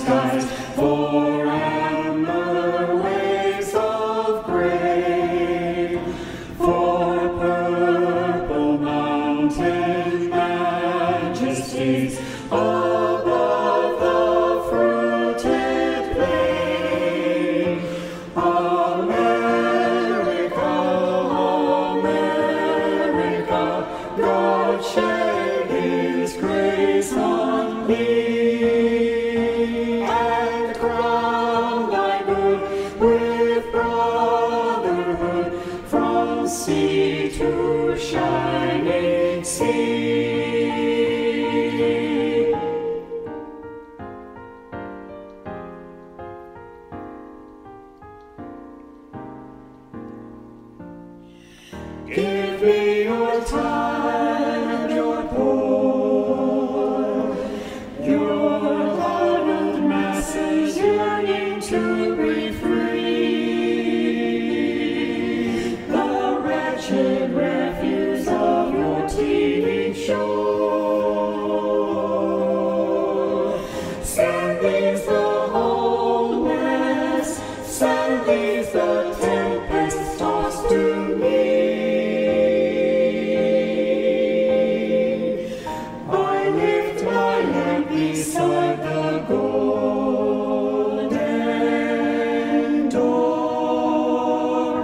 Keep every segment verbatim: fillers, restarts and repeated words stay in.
skies, for amber waves of gray, for purple mountain majesties above the fruited plain. America, America, God shed His grace on thee, and crown thy good with brotherhood from sea to shining sea. Give me your time and your poor, your hardened masses yearning to be free, the wretched refuse of your teeming shore. Send these the homeless, send these the tempest tossed to me. Beside the golden door,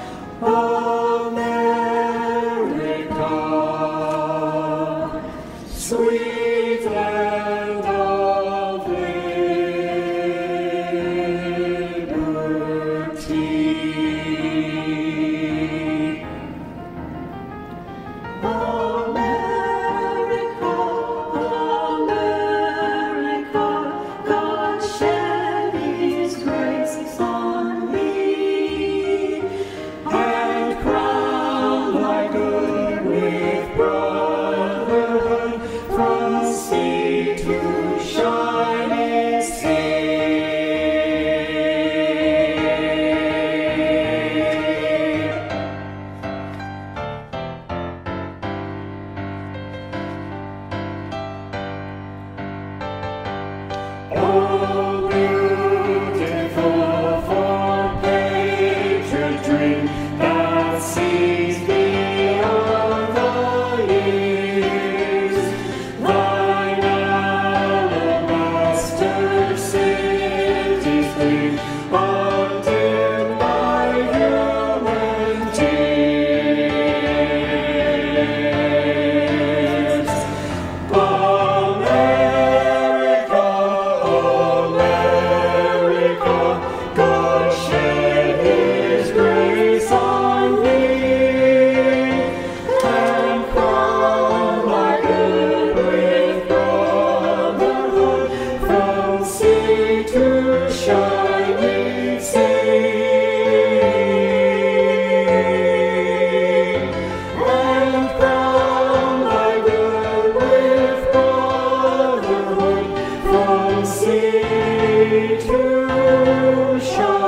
America, sweet land of liberty. Oh, beautiful for patriot dream that sees beyond the years, thine alabaster cities gleam, undimmed by human tears. God shed His grace on thee, and crown thy good with brotherhood from sea to shining sea, and crown thy good with brotherhood from sea to shining.